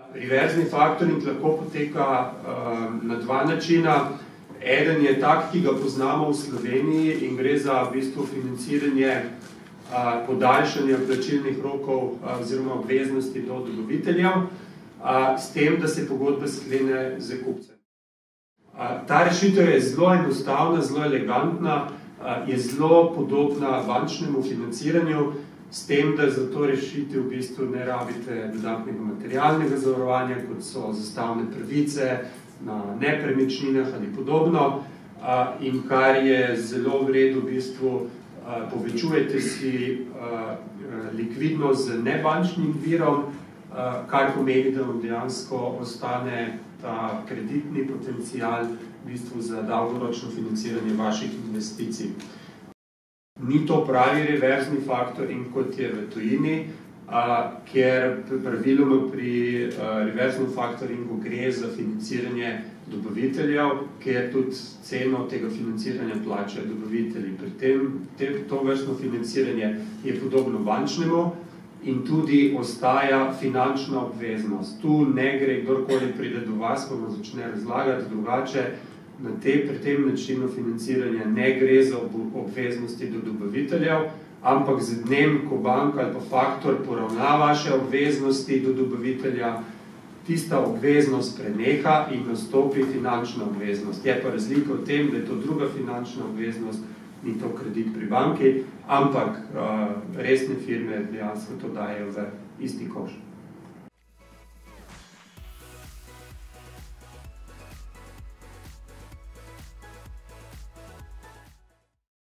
Reverzni faktoring lahko poteka na dva načina. Eden je tak, ki ga poznamo v Sloveniji in gre za v bistvu financiranje podaljšanja plačilnih rokov oziroma obveznosti do dobaviteljev, s tem, da se pogodba sklene z kupcem. Ta rešitev je zelo enostavna, zelo elegantna, je zelo podobna bančnemu financiranju, s tem, da za to rešitev v bistvu ne rabite dodatnega materialnega zavarovanja, kot so zastavne pravice na nepremičninah ali podobno, in kar je zelo v redu, v bistvu povečujete si likvidnost z nebančnim virom, kar pomeni, da vam dejansko ostane ta kreditni potencial v bistvu za dolgoročno financiranje vaših investicij. Ni to pravi reverzni faktoring, kot je v tujini, ker praviloma pri reverznem faktoringu gre za financiranje dobaviteljev, ker tudi ceno tega financiranja plačajo dobavitelji. Pri tem tovrstno financiranje je podobno bančnemu in tudi ostaja finančna obveznost. Tu ne gre, kdorkoli pride do vas, pa vam začne razlagati drugače. Pri tem načinu financiranja ne gre za obveznosti do dobaviteljev, ampak z dnem, ko banka ali pa faktor poravna vaše obveznosti do dobavitelja, tista obveznost preneha in nastopi finančna obveznost. Je pa razlika v tem, da je to druga finančna obveznost, ni to kredit pri banki, ampak resne firme dejansko to dajejo v isti koš.